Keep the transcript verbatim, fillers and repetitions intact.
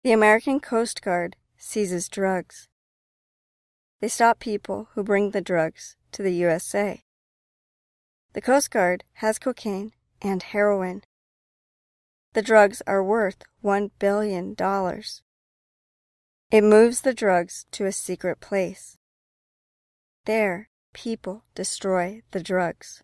The American Coast Guard seizes drugs. They stop people who bring the drugs to the U S A. The Coast Guard has cocaine and heroin. The drugs are worth one billion dollars. It moves the drugs to a secret place. There, people destroy the drugs.